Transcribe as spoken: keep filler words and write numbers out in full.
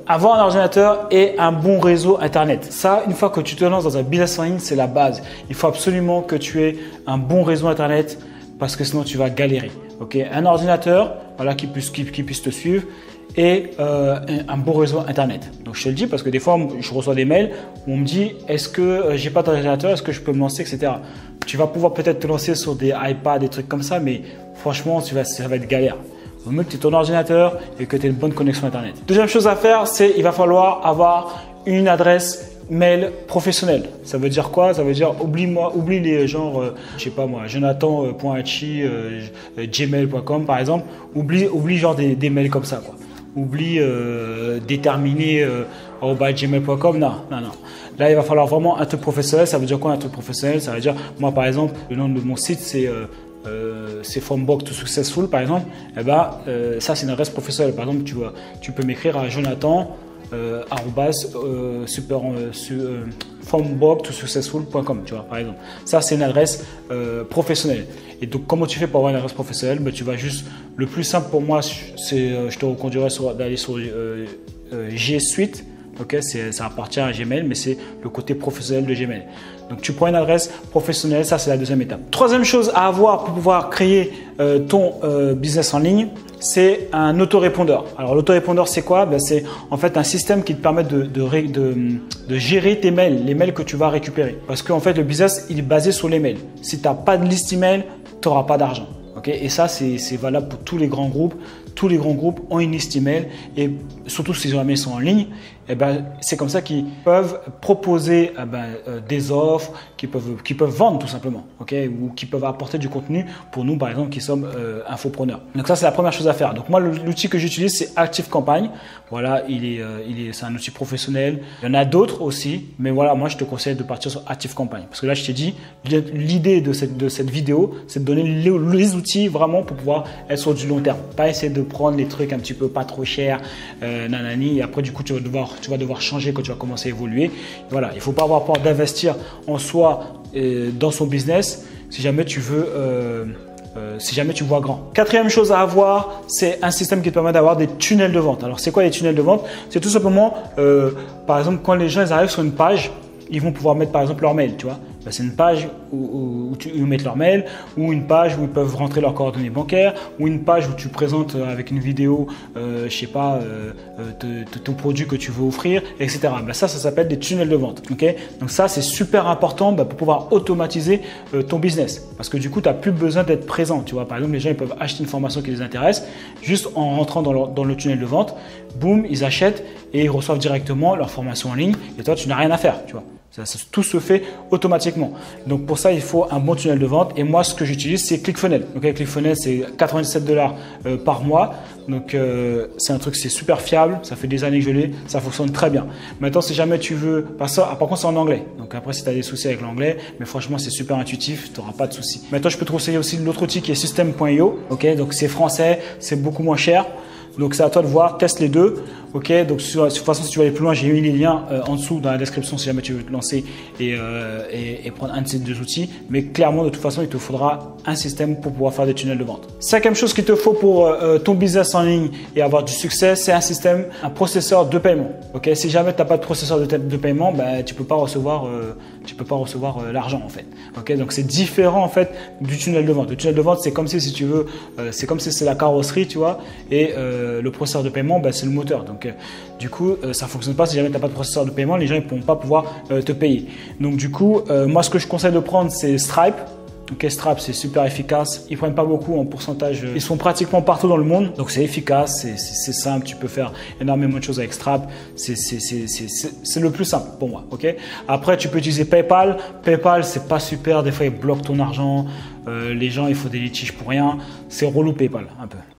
Avoir un ordinateur et un bon réseau internet. Ça, une fois que tu te lances dans un business en ligne, c'est la base. Il faut absolument que tu aies un bon réseau internet parce que sinon tu vas galérer. Okay? Un ordinateur, voilà, qui puisse, qui, qui puisse te suivre et euh, un, un bon réseau internet. Donc je te le dis parce que des fois je reçois des mails où on me dit est-ce que euh, j'ai pas d'ordinateur, est-ce que je peux me lancer, et cetera. Tu vas pouvoir peut-être te lancer sur des iPads, des trucs comme ça, mais franchement tu vas, ça va être galère. Il vaut mieux que tu aies ton ordinateur et que tu aies une bonne connexion internet. Deuxième chose à faire, c'est il va falloir avoir une adresse mail professionnelle. Ça veut dire quoi? Ça veut dire oublie-moi, oublie les genres, euh, je sais pas moi, jonathan point hachi euh, gmail point com par exemple. Oublie, oublie genre des, des mails comme ça quoi. Oublie euh, déterminé euh, gmail point com. Non, non, non. Là, il va falloir vraiment un truc professionnel. Ça veut dire quoi un truc professionnel? Ça veut dire, moi par exemple, le nom de mon site c'est euh, euh, c'est From Broke to Successful par exemple. Et eh ben, euh, ça c'est une adresse professionnelle. Par exemple, tu vois, tu peux m'écrire à Jonathan. Euh, arrobas euh, super euh, euh, from broke to successful point com, tu vois, par exemple. Ça, c'est une adresse euh, professionnelle. Et donc, comment tu fais pour avoir une adresse professionnelle? Ben, tu vas juste, le plus simple pour moi, c'est, euh, je te reconduirais d'aller sur euh, euh, G Suite. Ok, ça appartient à Gmail, mais c'est le côté professionnel de Gmail. Donc, tu prends une adresse professionnelle, ça, c'est la deuxième étape. Troisième chose à avoir pour pouvoir créer euh, ton euh, business en ligne, c'est un autorépondeur. Alors, l'autorépondeur, c'est quoi? Ben, c'est en fait un système qui te permet de, de, de, de gérer tes mails, les mails que tu vas récupérer. Parce qu'en fait, le business, il est basé sur les mails. Si tu n'as pas de liste email, tu n'auras pas d'argent. Okay, et ça, c'est valable pour tous les grands groupes. Tous les grands groupes ont une liste email et surtout si jamais ils sont en ligne, eh ben, c'est comme ça qu'ils peuvent proposer eh ben, euh, des offres, qu'ils peuvent, qu'ils peuvent vendre tout simplement, okay, ou qui peuvent apporter du contenu pour nous, par exemple, qui sommes euh, infopreneurs. Donc ça, c'est la première chose à faire. Donc moi, l'outil que j'utilise, c'est ActiveCampagne. Voilà, il est, euh, il est, c'est un outil professionnel. Il y en a d'autres aussi, mais voilà, moi, je te conseille de partir sur ActiveCampagne parce que là, je t'ai dit, l'idée de cette, de cette vidéo, c'est de donner les, les outils vraiment pour pouvoir être sur du long terme, pas essayer de prendre les trucs un petit peu pas trop chers, euh, nanani, et après du coup tu vas devoir, tu vas devoir changer quand tu vas commencer à évoluer. Voilà, il ne faut pas avoir peur d'investir en soi euh, dans son business si jamais tu veux, euh, euh, si jamais tu vois grand. Quatrième chose à avoir, c'est un système qui te permet d'avoir des tunnels de vente. Alors c'est quoi les tunnels de vente? C'est tout simplement, euh, par exemple, quand les gens ils arrivent sur une page, ils vont pouvoir mettre par exemple leur mail, tu vois. Ben, c'est une page où, où, où tu, ils mettent leur mail, ou une page où ils peuvent rentrer leurs coordonnées bancaires, ou une page où tu présentes avec une vidéo, euh, je sais pas, euh, de, de ton produit que tu veux offrir, et cetera. Ben, ça, ça s'appelle des tunnels de vente. Okay, donc ça, c'est super important ben, pour pouvoir automatiser euh, ton business. Parce que du coup, tu n'as plus besoin d'être présent. Tu vois, par exemple, les gens ils peuvent acheter une formation qui les intéresse, juste en rentrant dans, leur, dans le tunnel de vente, boum, ils achètent et ils reçoivent directement leur formation en ligne. Et toi, tu n'as rien à faire, tu vois. Ça, ça, tout se fait automatiquement. Donc pour ça, il faut un bon tunnel de vente. Et moi, ce que j'utilise, c'est ClickFunnels. Okay, ClickFunnels, c'est quatre-vingt-dix-sept dollars euh, par mois. Donc euh, c'est un truc, c'est super fiable. Ça fait des années que je l'ai. Ça fonctionne très bien. Maintenant, si jamais tu veux, par, ça, ah, par contre, c'est en anglais. Donc après, si tu as des soucis avec l'anglais, mais franchement, c'est super intuitif. Tu n'auras pas de soucis. Maintenant, je peux te conseiller aussi l'autre outil qui est System point i o. Okay, donc c'est français, c'est beaucoup moins cher. Donc c'est à toi de voir, teste les deux. Ok, donc de toute façon, si tu veux aller plus loin, j'ai mis les liens euh, en dessous dans la description si jamais tu veux te lancer et, euh, et, et prendre un de ces deux outils. Mais clairement, de toute façon, il te faudra un système pour pouvoir faire des tunnels de vente. Cinquième chose qu'il te faut pour euh, ton business en ligne et avoir du succès, c'est un système, un processeur de paiement. Ok, si jamais tu n'as pas de processeur de, de paiement, ben, tu peux pas recevoir, euh, tu peux pas recevoir euh, l'argent en fait. Ok, donc c'est différent en fait du tunnel de vente. Le tunnel de vente, c'est comme si, si tu veux, euh, c'est comme si c'est la carrosserie, tu vois, et euh, le processeur de paiement, ben, c'est le moteur. Donc du coup, euh, ça ne fonctionne pas si jamais tu n'as pas de processeur de paiement, les gens ne pourront pas pouvoir euh, te payer. Donc du coup, euh, moi ce que je conseille de prendre, c'est Stripe. Ok, Stripe, c'est super efficace. Ils prennent pas beaucoup en pourcentage. Ils sont pratiquement partout dans le monde. Donc c'est efficace, c'est simple. Tu peux faire énormément de choses avec Stripe. C'est le plus simple pour moi. Ok. Après, tu peux utiliser PayPal. PayPal, c'est pas super. Des fois, ils bloquent ton argent. Euh, les gens, il faut des litiges pour rien. C'est relou PayPal un peu.